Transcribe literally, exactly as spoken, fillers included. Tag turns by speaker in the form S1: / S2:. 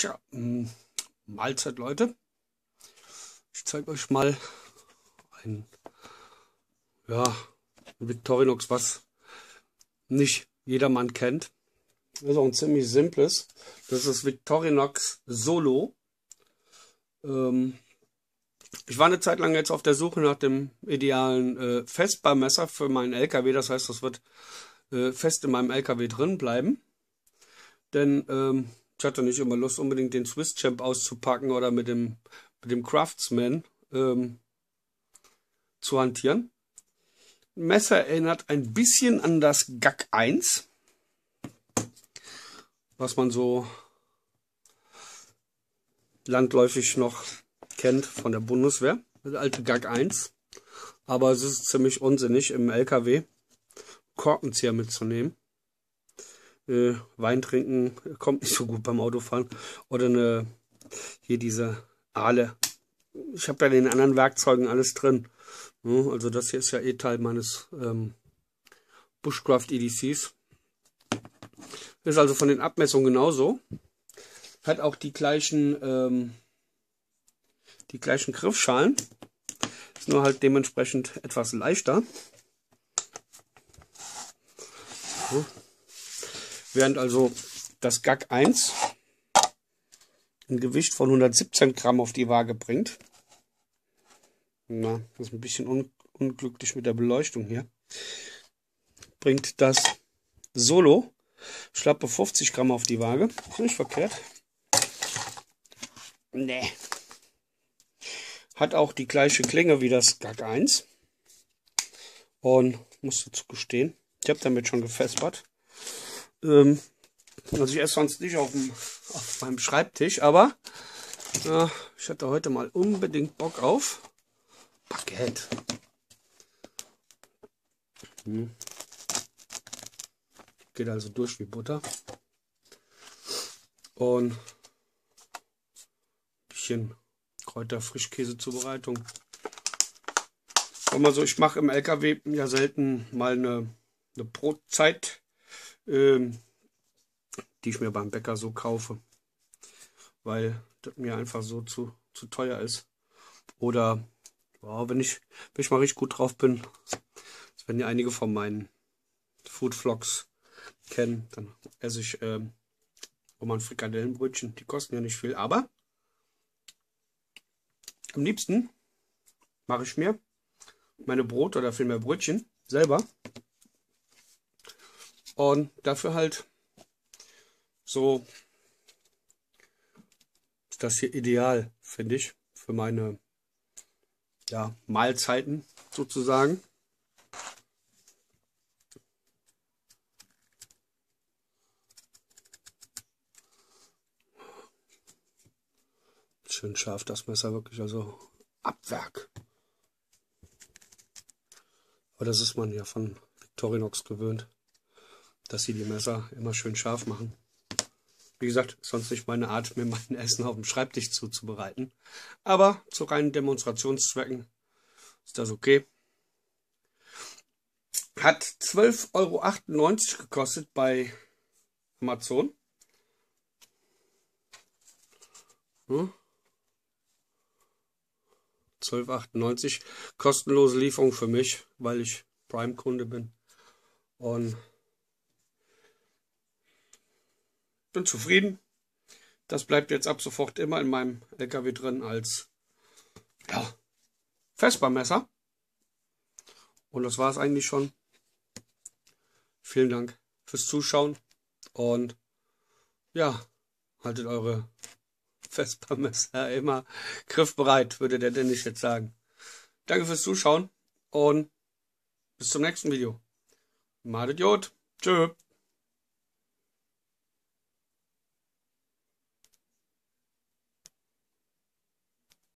S1: Tja, mh, Mahlzeit, Leute. Ich zeige euch mal ein, ja, ein Victorinox, was nicht jedermann kennt. Das ist auch ein ziemlich simples. Das ist das Victorinox Solo. Ähm, ich war eine Zeit lang jetzt auf der Suche nach dem idealen äh, Festbarmesser für meinen L K W. Das heißt, das wird äh, fest in meinem L K W drin bleiben. Denn ähm, ich hatte nicht immer Lust, unbedingt den Swiss Champ auszupacken oder mit dem, mit dem Craftsman ähm, zu hantieren. Ein Messer erinnert ein bisschen an das G A C eins, was man so landläufig noch kennt von der Bundeswehr, das alte G A C eins. Aber es ist ziemlich unsinnig, im L K W Korkenzieher mitzunehmen. Äh, Wein trinken kommt nicht so gut beim Autofahren. Oder eine, hier diese Ahle. Ich habe ja in den anderen Werkzeugen alles drin. Ja, also das hier ist ja eh Teil meines ähm, Bushcraft E D Cs. Ist also von den Abmessungen genauso. Hat auch die gleichen, ähm, die gleichen Griffschalen. Ist nur halt dementsprechend etwas leichter. So. Während also das G A C eins ein Gewicht von hundertsiebzehn Gramm auf die Waage bringt. Na, das ist ein bisschen un unglücklich mit der Beleuchtung hier. Bringt das Solo schlappe fünfzig Gramm auf die Waage. Ist nicht verkehrt. Nee. Hat auch die gleiche Klinge wie das G A C eins. Und muss dazu gestehen, ich habe damit schon gefespert. Ähm, also ich esse sonst nicht auf, dem, auf meinem Schreibtisch, aber ja, ich hatte heute mal unbedingt Bock auf Baguette. Hm. Geht also durch wie Butter. Und ein bisschen Kräuter-Frischkäse-Zubereitung. Also ich mache im L K W ja selten mal eine, eine Brotzeit, ähm, die ich mir beim Bäcker so kaufe, weil das mir einfach so zu, zu teuer ist. Oder wow, wenn ich, wenn ich mal richtig gut drauf bin, das werden ja einige von meinen Food Vlogs kennen, dann esse ich ähm, auch mal ein Frikadellenbrötchen. Die kosten ja nicht viel, aber am liebsten mache ich mir meine Brot oder vielmehr Brötchen selber. Und dafür halt so ist das hier ideal, finde ich, für meine ja, Mahlzeiten sozusagen. Schön scharf das Messer, wirklich, also Abwerk. Aber das ist man ja von Victorinox gewöhnt, dass sie die Messer immer schön scharf machen. Wie gesagt, ist sonst nicht meine Art, mir mein Essen auf dem Schreibtisch zuzubereiten. Aber zu reinen Demonstrationszwecken ist das okay. Hat zwölf Euro achtundneunzig gekostet bei Amazon. Hm. zwölf Euro achtundneunzig. Kostenlose Lieferung für mich, weil ich Prime-Kunde bin. Und bin zufrieden. Das bleibt jetzt ab sofort immer in meinem L K W drin als ja, Festbarmesser. Und das war es eigentlich schon. Vielen Dank fürs Zuschauen. Und ja, haltet eure Festbarmesser immer griffbereit, würde der Dennis jetzt sagen. Danke fürs Zuschauen und bis zum nächsten Video. Madet Jod. Tschö.